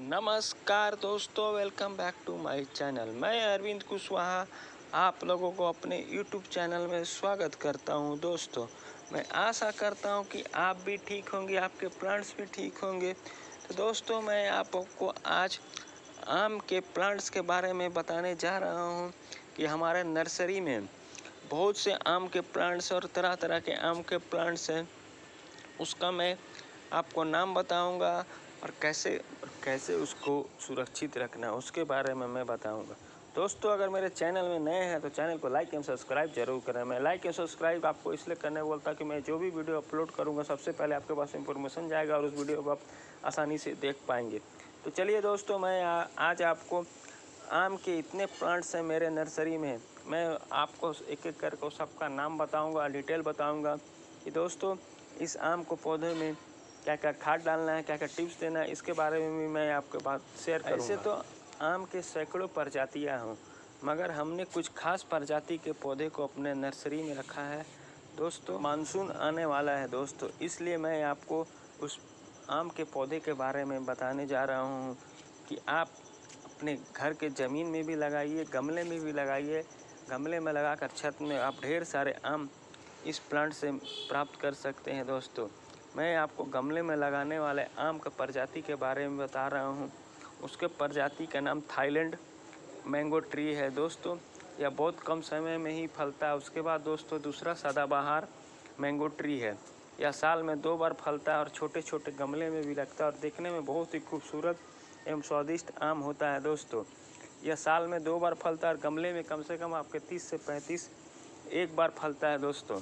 नमस्कार दोस्तों, welcome back to my channel. मैं अरविंद कुशवाहा आप लोगों को अपने YouTube चैनल में स्वागत करता हूं। दोस्तों, मैं आशा करता हूं कि आप भी ठीक होंगे, आपके प्लांट्स भी ठीक होंगे। तो दोस्तों, मैं आपको आज आम के प्लांट्स के बारे में बताने जा रहा हूं कि हमारे नर्सरी में बहुत से आम के प्लांट्स और तरह तरह के आम के प्लांट्स हैं। उसका मैं आपको नाम बताऊंगा और कैसे उसको सुरक्षित रखना है उसके बारे में मैं बताऊंगा। दोस्तों, अगर मेरे चैनल में नए हैं तो चैनल को लाइक एंड सब्सक्राइब जरूर करें। मैं लाइक एंड सब्सक्राइब आपको इसलिए करने बोलता कि मैं जो भी वीडियो अपलोड करूंगा सबसे पहले आपके पास इंफॉर्मेशन जाएगा और उस वीडियो को आप आसानी से देख पाएंगे। तो चलिए दोस्तों, मैं आज आपको आम के इतने प्लांट्स हैं मेरे नर्सरी में, मैं आपको एक एक करके सबका नाम बताऊँगा, डिटेल बताऊँगा कि दोस्तों इस आम को पौधे में क्या क्या खाद डालना है, क्या क्या टिप्स देना है, इसके बारे में भी मैं आपके बात शेयर करूँगा। ऐसे तो आम के सैकड़ों प्रजातियाँ हों, मगर हमने कुछ खास प्रजाति के पौधे को अपने नर्सरी में रखा है। दोस्तों, मानसून आने वाला है दोस्तों, इसलिए मैं आपको उस आम के पौधे के बारे में बताने जा रहा हूँ कि आप अपने घर के ज़मीन में भी लगाइए, गमले में भी लगाइए। गमले में लगाकर छत में आप ढेर सारे आम इस प्लांट से प्राप्त कर सकते हैं। दोस्तों, मैं आपको गमले में लगाने वाले आम का प्रजाति के बारे में बता रहा हूँ। उसके प्रजाति का नाम थाईलैंड मैंगो ट्री है। दोस्तों, यह बहुत कम समय में ही फलता है। उसके बाद दोस्तों दूसरा सदाबहार मैंगो ट्री है। यह साल में 2 बार फलता है और छोटे छोटे गमले में भी लगता है और देखने में बहुत ही खूबसूरत एवं स्वादिष्ट आम होता है। दोस्तों, यह साल में 2 बार फलता है और गमले में कम से कम आपके 30 से 35 एक बार फलता है। दोस्तों,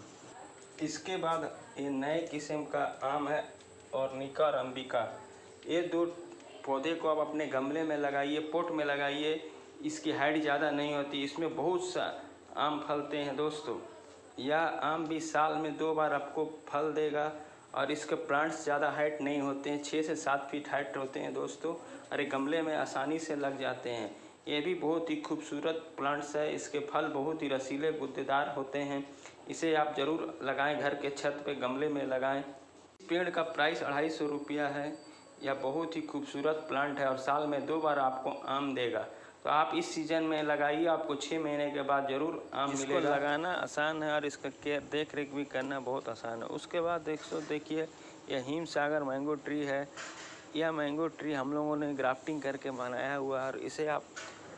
इसके बाद ये नए किस्म का आम है और निका और अंबिका। ये 2 पौधे को आप अपने गमले में लगाइए, पोट में लगाइए। इसकी हाइट ज़्यादा नहीं होती, इसमें बहुत सा आम फलते हैं। दोस्तों, यह आम भी साल में 2 बार आपको फल देगा और इसके प्लांट्स ज़्यादा हाइट नहीं होते हैं, 6 से 7 फीट हाइट होते हैं। दोस्तों, और ये गमले में आसानी से लग जाते हैं। ये भी बहुत ही खूबसूरत प्लांट्स है। इसके फल बहुत ही रसीले गूदेदार होते हैं। इसे आप ज़रूर लगाएं, घर के छत पे गमले में लगाएं। पेड़ का प्राइस 250 रुपया है। यह बहुत ही खूबसूरत प्लांट है और साल में 2 बार आपको आम देगा। तो आप इस सीज़न में लगाइए, आपको 6 महीने के बाद ज़रूर आम मिलेगा। इसको लगाना आसान है और इसका केयर देख रेख भी करना बहुत आसान है। उसके बाद देखिए यह हिमसागर मैंगो ट्री है। यह मैंगो ट्री हम लोगों ने ग्राफ्टिंग करके बनाया हुआ है और इसे आप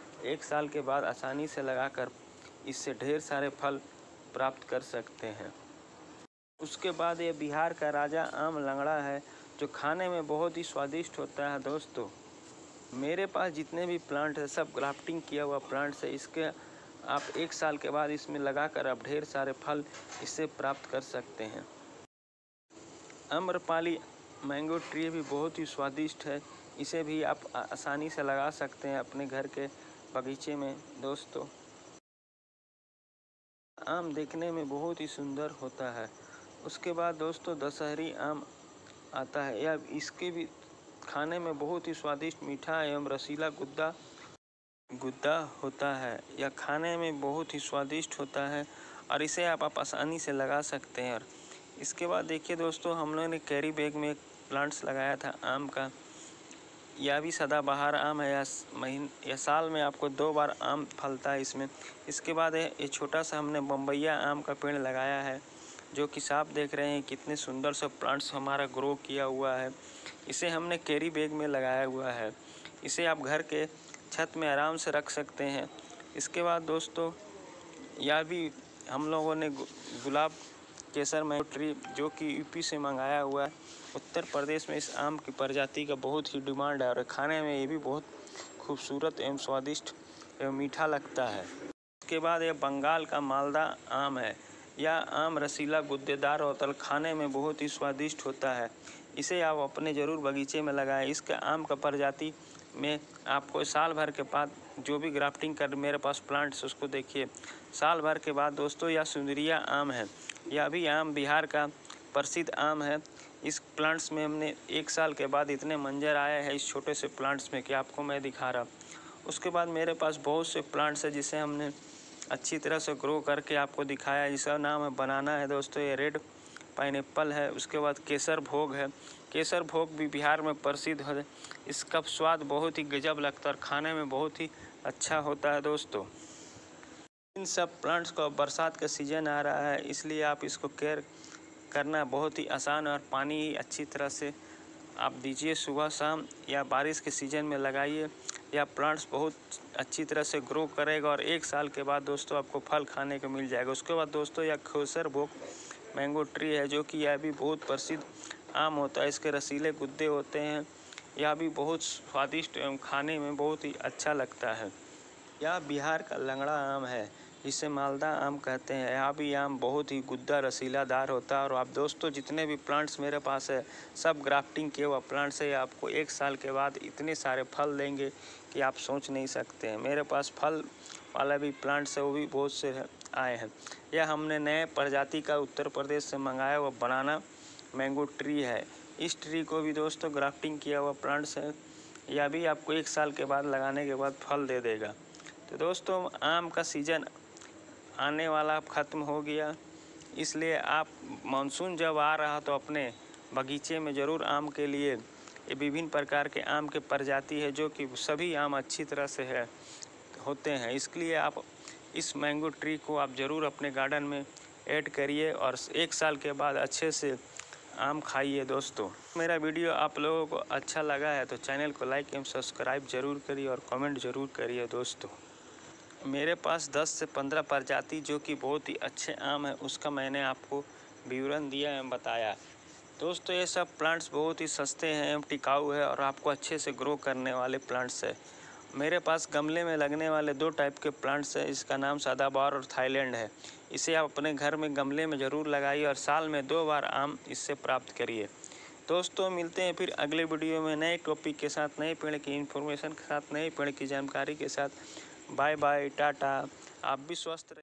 1 साल के बाद आसानी से लगाकर इससे ढेर सारे फल प्राप्त कर सकते हैं। उसके बाद ये बिहार का राजा आम लंगड़ा है, जो खाने में बहुत ही स्वादिष्ट होता है। दोस्तों, मेरे पास जितने भी प्लांट है सब ग्राफ्टिंग किया हुआ प्लांट्स है। इसके आप 1 साल के बाद इसमें लगाकर आप ढेर सारे फल इससे प्राप्त कर सकते हैं। आम्रपाली मैंगो ट्री भी बहुत ही स्वादिष्ट है। इसे भी आप आसानी से लगा सकते हैं अपने घर के बगीचे में। दोस्तों, आम देखने में बहुत ही सुंदर होता है। उसके बाद दोस्तों दशहरी आम आता है। यह इसके भी खाने में बहुत ही स्वादिष्ट, मीठा एवं रसीला गुद्दा होता है। यह खाने में बहुत ही स्वादिष्ट होता है और इसे आप आसानी से लगा सकते हैं। और इसके बाद देखिए दोस्तों, हम लोगों ने कैरी बैग में एक प्लांट्स लगाया था आम का। यह भी सदाबहार आम है। यह साल में आपको 2 बार आम फलता है इसमें। इसके बाद ये छोटा सा हमने बम्बैया आम का पेड़ लगाया है, जो कि आप देख रहे हैं कितने सुंदर सा प्लांट्स हमारा ग्रो किया हुआ है। इसे हमने कैरी बैग में लगाया हुआ है। इसे आप घर के छत में आराम से रख सकते हैं। इसके बाद दोस्तों, यह भी हम लोगों ने गुलाब केसर मैंगो ट्री, जो कि यूपी से मंगाया हुआ है। उत्तर प्रदेश में इस आम की प्रजाति का बहुत ही डिमांड है और खाने में ये भी बहुत खूबसूरत एवं स्वादिष्ट एवं मीठा लगता है। इसके बाद ये बंगाल का मालदा आम है। यह आम रसीला गुद्देदार होता है, खाने में बहुत ही स्वादिष्ट होता है। इसे आप अपने ज़रूर बगीचे में लगाएं। इसके आम का प्रजाति में आपको साल भर के बाद जो भी ग्राफ्टिंग कर मेरे पास प्लांट्स उसको देखिए, साल भर के बाद दोस्तों यह सुंदरिया आम है। यह भी आम बिहार का प्रसिद्ध आम है। इस प्लांट्स में हमने 1 साल के बाद इतने मंजर आए हैं इस छोटे से प्लांट्स में कि आपको मैं दिखा रहा। उसके बाद मेरे पास बहुत से प्लांट्स है जिसे हमने अच्छी तरह से ग्रो करके आपको दिखाया। इसका नाम है बनाना है दोस्तों। ये रेड पाइनएप्पल है। उसके बाद केसर भोग है। केसर भोग भी बिहार में प्रसिद्ध है। इसका स्वाद बहुत ही गजब लगता है और खाने में बहुत ही अच्छा होता है दोस्तों। इन सब प्लांट्स को बरसात का सीज़न आ रहा है, इसलिए आप इसको केयर करना बहुत ही आसान है और पानी ही अच्छी तरह से आप दीजिए सुबह शाम, या बारिश के सीज़न में लगाइए। यह प्लांट्स बहुत अच्छी तरह से ग्रो करेगा और 1 साल के बाद दोस्तों आपको फल खाने को मिल जाएगा। उसके बाद दोस्तों यह केसर भोग मैंगो ट्री है, जो कि यह भी बहुत प्रसिद्ध आम होता है। इसके रसीले गुद्दे होते हैं। यह भी बहुत स्वादिष्ट एवं खाने में बहुत ही अच्छा लगता है। यह बिहार का लंगड़ा आम है, जिसे मालदा आम कहते हैं। यह भी आम बहुत ही गुद्दा रसीलादार होता है। और आप दोस्तों जितने भी प्लांट्स मेरे पास है सब ग्राफ्टिंग किए हुआ प्लांट्स है। आपको 1 साल के बाद इतने सारे फल देंगे कि आप सोच नहीं सकते हैं। मेरे पास फल वाला भी प्लांट्स है, वो भी बहुत से आए हैं। यह हमने नए प्रजाति का उत्तर प्रदेश से मंगाया हुआ बनाना मैंगो ट्री है। इस ट्री को भी दोस्तों ग्राफ्टिंग किया हुआ प्लांट्स है। यह भी आपको 1 साल के बाद लगाने के बाद फल दे देगा। तो दोस्तों आम का सीज़न आने वाला ख़त्म हो गया, इसलिए आप मानसून जब आ रहा तो अपने बगीचे में ज़रूर आम के लिए ये विभिन्न प्रकार के आम के प्रजाति है, जो कि सभी आम अच्छी तरह से होते हैं। इसलिए आप इस मैंगो ट्री को आप ज़रूर अपने गार्डन में ऐड करिए और 1 साल के बाद अच्छे से आम खाइए। दोस्तों मेरा वीडियो आप लोगों को अच्छा लगा है तो चैनल को लाइक एवं सब्सक्राइब ज़रूर करिए और कमेंट ज़रूर करिए। दोस्तों मेरे पास 10 से 15 प्रजाति जो कि बहुत ही अच्छे आम है, उसका मैंने आपको विवरण दिया एवं बताया। दोस्तों ये सब प्लांट्स बहुत ही सस्ते हैं एवं टिकाऊ है और आपको अच्छे से ग्रो करने वाले प्लांट्स है। मेरे पास गमले में लगने वाले 2 टाइप के प्लांट्स है। इसका नाम सदाबहार और थाईलैंड है। इसे आप अपने घर में गमले में ज़रूर लगाइए और साल में 2 बार आम इससे प्राप्त करिए। दोस्तों मिलते हैं फिर अगले वीडियो में नए टॉपिक के साथ, नए पेड़ की इन्फॉर्मेशन के साथ, नए पेड़ की जानकारी के साथ। Bye bye, tata. आप भी स्वस्थ रहिए।